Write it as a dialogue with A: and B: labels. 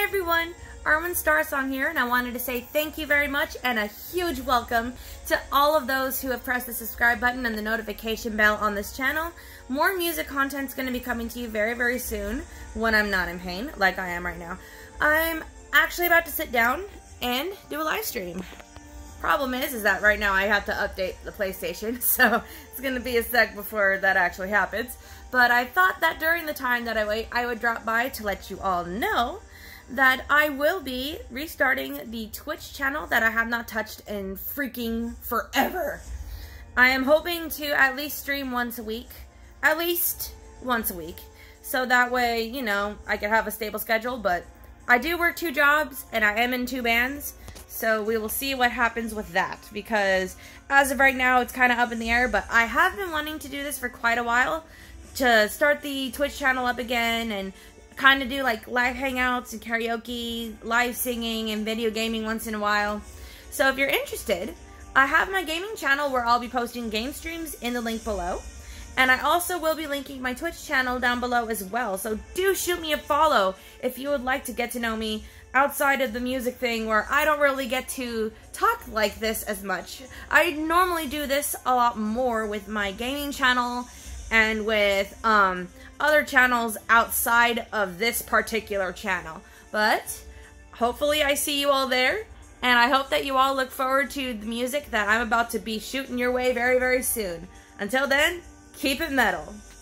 A: everyone, Arwen Starsong here, and I wanted to say thank you very much and a huge welcome to all of those who have pressed the subscribe button and the notification bell on this channel. More music content is going to be coming to you very, very soon when I'm not in pain, like I am right now. I'm actually about to sit down and do a live stream. Problem is that right now I have to update the PlayStation, so it's going to be a sec before that actually happens. But I thought that during the time that I wait, I would drop by to let you all know that I will be restarting the Twitch channel that I have not touched in freaking forever. I am hoping to at least stream once a week. At least once a week. So that way, you know, I can have a stable schedule. But I do work 2 jobs and I am in 2 bands. So we will see what happens with that. Because as of right now, it's kind of up in the air. But I have been wanting to do this for quite a while. To start the Twitch channel up again and kind of do like live hangouts and karaoke, live singing, and video gaming once in a while. So if you're interested, I have my gaming channel where I'll be posting game streams in the link below. And I also will be linking my Twitch channel down below as well. So do shoot me a follow if you would like to get to know me outside of the music thing where I don't really get to talk like this as much. I normally do this a lot more with my gaming channel and with other channels outside of this particular channel. But hopefully I see you all there, and I hope that you all look forward to the music that I'm about to be shooting your way very, very soon. Until then, keep it metal.